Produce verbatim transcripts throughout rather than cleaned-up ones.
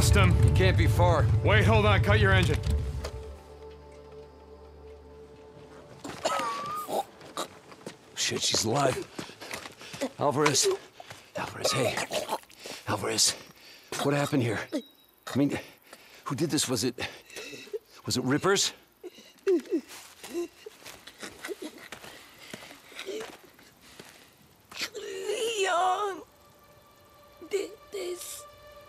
lost him. He can't be far. Wait, hold on. Cut your engine. Shit, she's alive. Alvarez. Alvarez, hey. Alvarez, what happened here? I mean, who did this? Was it... Was it Rippers? Leon did this.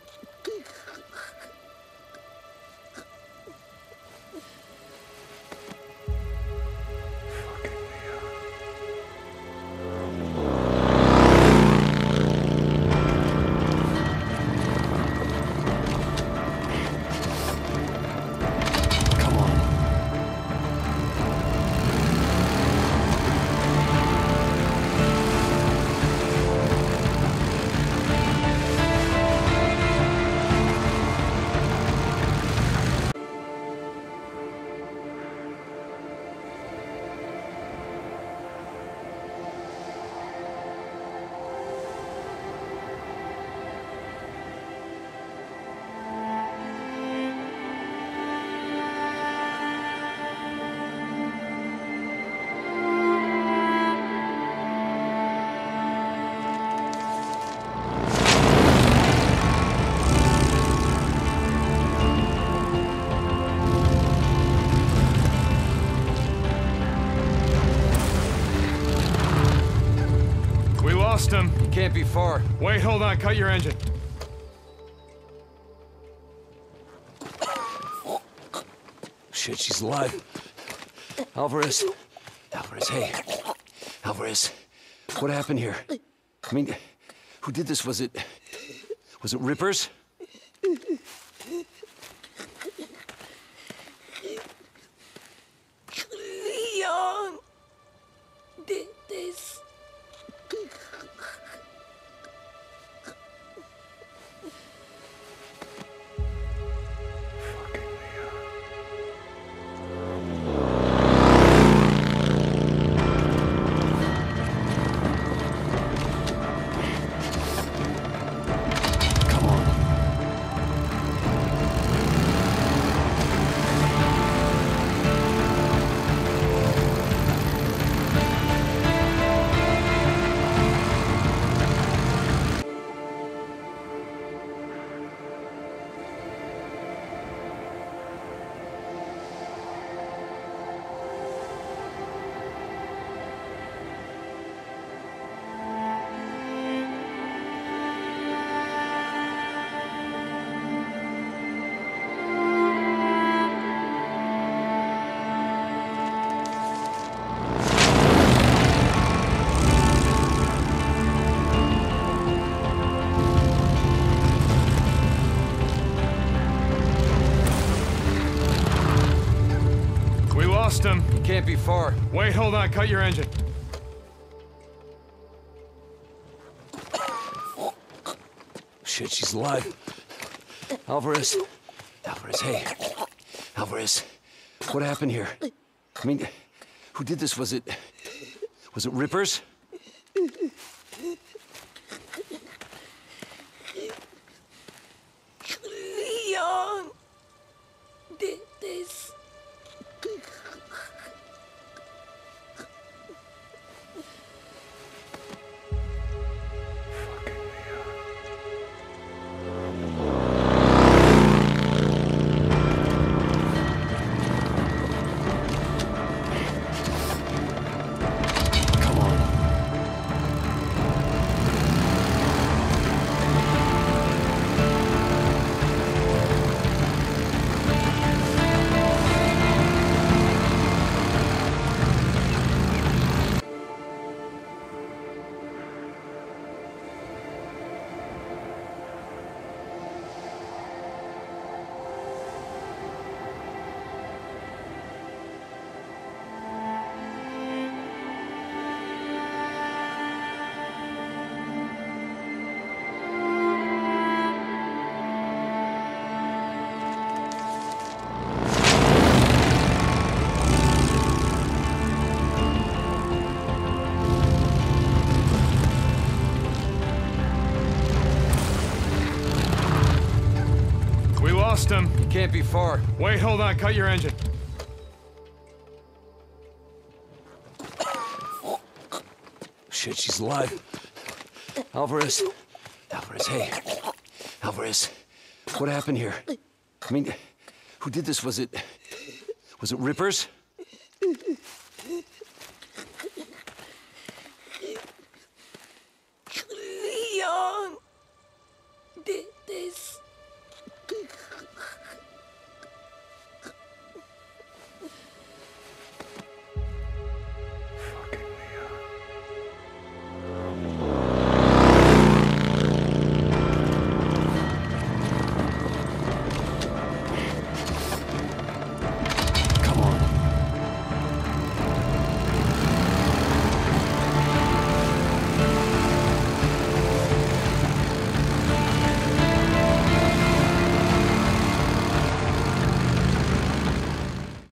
Lost him. He can't be far. Wait, hold on. Cut your engine. Shit, she's alive. Alvarez. Alvarez, hey. Alvarez, what happened here? I mean, who did this? Was it... Was it Rippers? Leon did this. Lost him. He can't be far. Wait, hold on. Cut your engine. Shit, she's alive. Alvarez. Alvarez, hey. Alvarez, what happened here? I mean, who did this? Was it... Was it Rippers? Leon did this. lost him. He can't be far. Wait, hold on. Cut your engine. Shit, she's alive. Alvarez. Alvarez, hey. Alvarez, what happened here? I mean, who did this? Was it... Was it Rippers?